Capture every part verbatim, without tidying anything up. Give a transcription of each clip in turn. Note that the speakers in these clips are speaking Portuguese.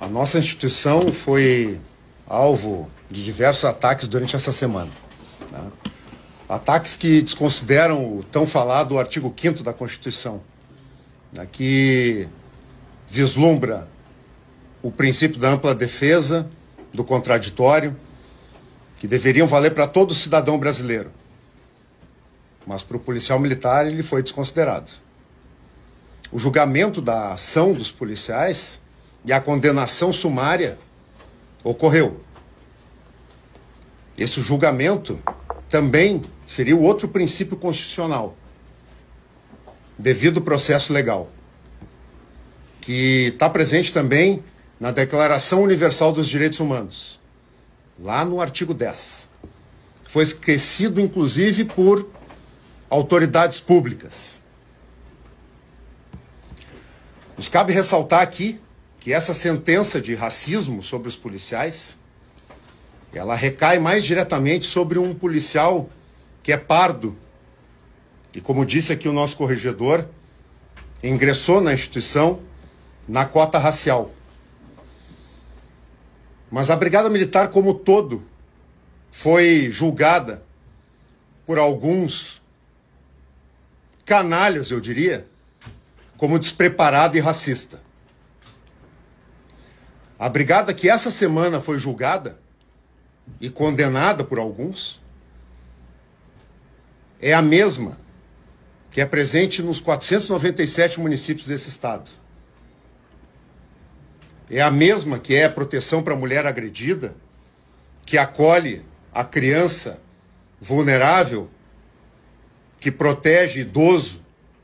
nossa instituição foi alvo de diversos ataques durante essa semana, né? Ataques que desconsideram o tão falado artigo quinto da Constituição, né, que vislumbra o princípio da ampla defesa, do contraditório, que deveriam valer para todo cidadão brasileiro. Mas para o policial militar ele foi desconsiderado. O julgamento da ação dos policiais e a condenação sumária ocorreu. Esse julgamento também feriu outro princípio constitucional, devido processo legal, que está presente também na Declaração Universal dos Direitos Humanos, lá no artigo dez. Foi esquecido, inclusive, por autoridades públicas. Nos cabe ressaltar aqui que essa sentença de racismo sobre os policiais, ela recai mais diretamente sobre um policial que é pardo e, como disse aqui o nosso corregedor, ingressou na instituição na cota racial. Mas a Brigada Militar como todo foi julgada por alguns canalhas, eu diria, como despreparada e racista. A brigada que essa semana foi julgada e condenada por alguns é a mesma que é presente nos quatrocentos e noventa e sete municípios desse estado. É a mesma que é a proteção para a mulher agredida, que acolhe a criança vulnerável, que protege idoso,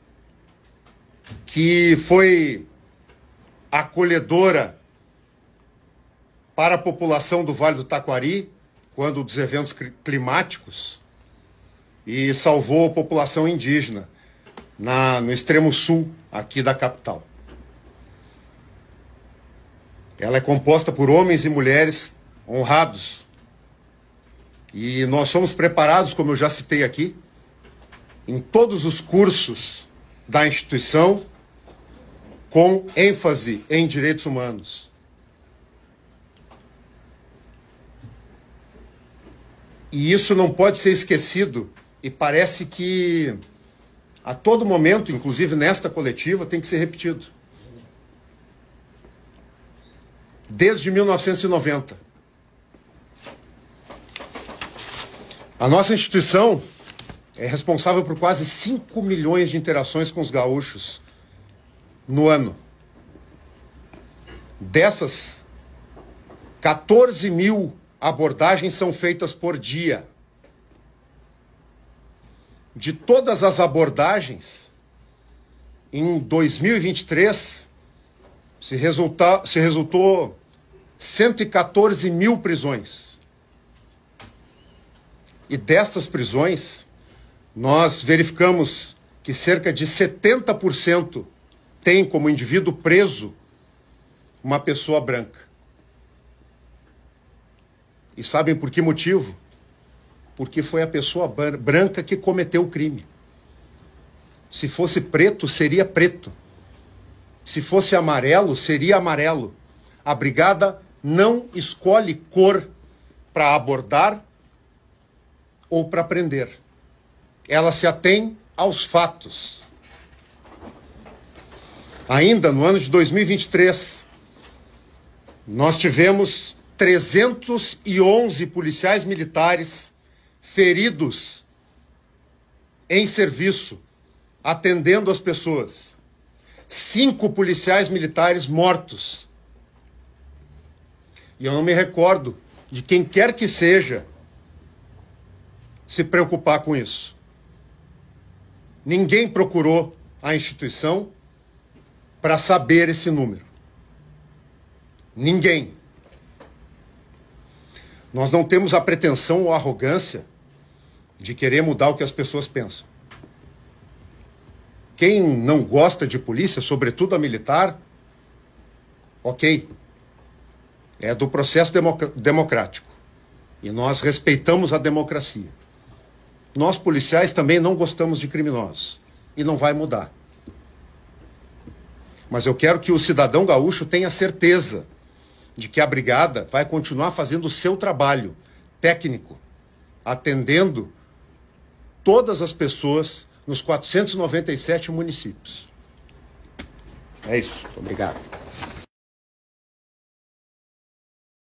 que foi acolhedora para a população do Vale do Taquari, quando dos eventos climáticos, e salvou a população indígena na, no extremo sul aqui da capital. Ela é composta por homens e mulheres honrados. E nós somos preparados, como eu já citei aqui, em todos os cursos da instituição, com ênfase em direitos humanos. E isso não pode ser esquecido, e parece que a todo momento, inclusive nesta coletiva, tem que ser repetido. Desde mil novecentos e noventa. A nossa instituição é responsável por quase cinco milhões de interações com os gaúchos no ano. Dessas, quatorze mil abordagens são feitas por dia. De todas as abordagens, em dois mil e vinte e três, se, resulta, se resultou cento e quatorze mil prisões. E dessas prisões, nós verificamos que cerca de setenta por cento tem como indivíduo preso uma pessoa branca. E sabem por que motivo? Porque foi a pessoa branca que cometeu o crime. Se fosse preto, seria preto. Se fosse amarelo, seria amarelo. A brigada não escolhe cor para abordar ou para prender. Ela se atém aos fatos. Ainda no ano de dois mil e vinte e três, nós tivemos trezentos e onze policiais militares feridos em serviço, atendendo as pessoas. Cinco policiais militares mortos. E eu não me recordo de quem quer que seja se preocupar com isso. Ninguém procurou a instituição para saber esse número. Ninguém. Nós não temos a pretensão ou a arrogância de querer mudar o que as pessoas pensam. Quem não gosta de polícia, sobretudo a militar, ok, é do processo democ- democrático. E nós respeitamos a democracia. Nós, policiais, também não gostamos de criminosos. E não vai mudar. Mas eu quero que o cidadão gaúcho tenha certeza de que a Brigada vai continuar fazendo o seu trabalho técnico, atendendo todas as pessoas nos quatrocentos e noventa e sete municípios. É isso. Obrigado.